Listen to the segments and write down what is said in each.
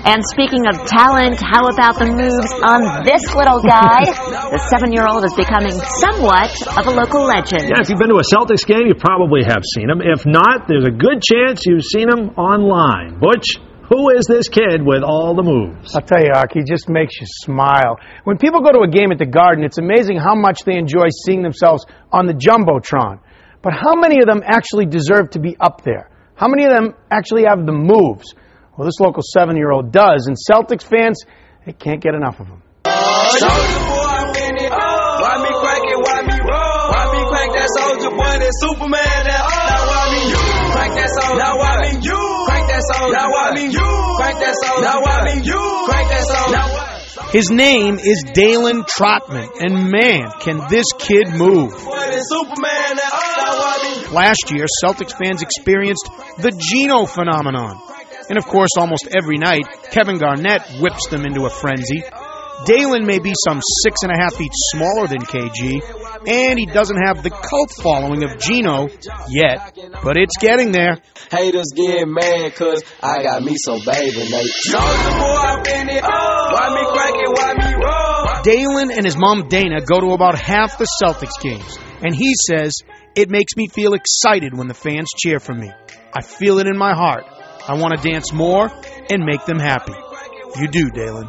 And speaking of talent, how about the moves on this little guy? The 7-year-old is becoming somewhat of a local legend. Yeah, if you've been to a Celtics game, you probably have seen him. If not, there's a good chance you've seen him online. Butch, who is this kid with all the moves? I'll tell you, Ark, he just makes you smile. When people go to a game at the Garden, it's amazing how much they enjoy seeing themselves on the Jumbotron. But how many of them actually deserve to be up there? How many of them actually have the moves? Well, this local 7-year-old does, and Celtics fans, they can't get enough of him. Soldier boy, I'm in it. Why me crank it? Why me roll? Why me crank that soldier boy? That Superman? That now why me you crank that soldier? Now why me you crank that soldier? Now why me you crank that soldier? Now why me you crank that soldier? His name is Dalen Trotman, and man, can this kid move. Last year, Celtics fans experienced the Geno phenomenon. And of course, almost every night, Kevin Garnett whips them into a frenzy. Dalen may be some 6.5 feet smaller than KG, and he doesn't have the cult following of Geno yet, but it's getting there. Haters get mad cause I got me some baby Nate. Soldier boy, I'm in it. Why me crank it? Why me roll? Dalen and his mom Dana go to about half the Celtics games, and he says, "It makes me feel excited when the fans cheer for me. I feel it in my heart. I want to dance more and make them happy." You do, Dalen.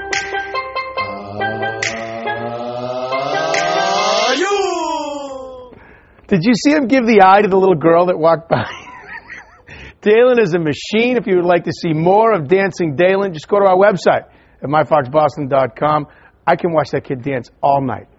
Did you see him give the eye to the little girl that walked by? Dalen is a machine. If you would like to see more of Dancing Dalen, just go to our website at myfoxboston.com. I can watch that kid dance all night.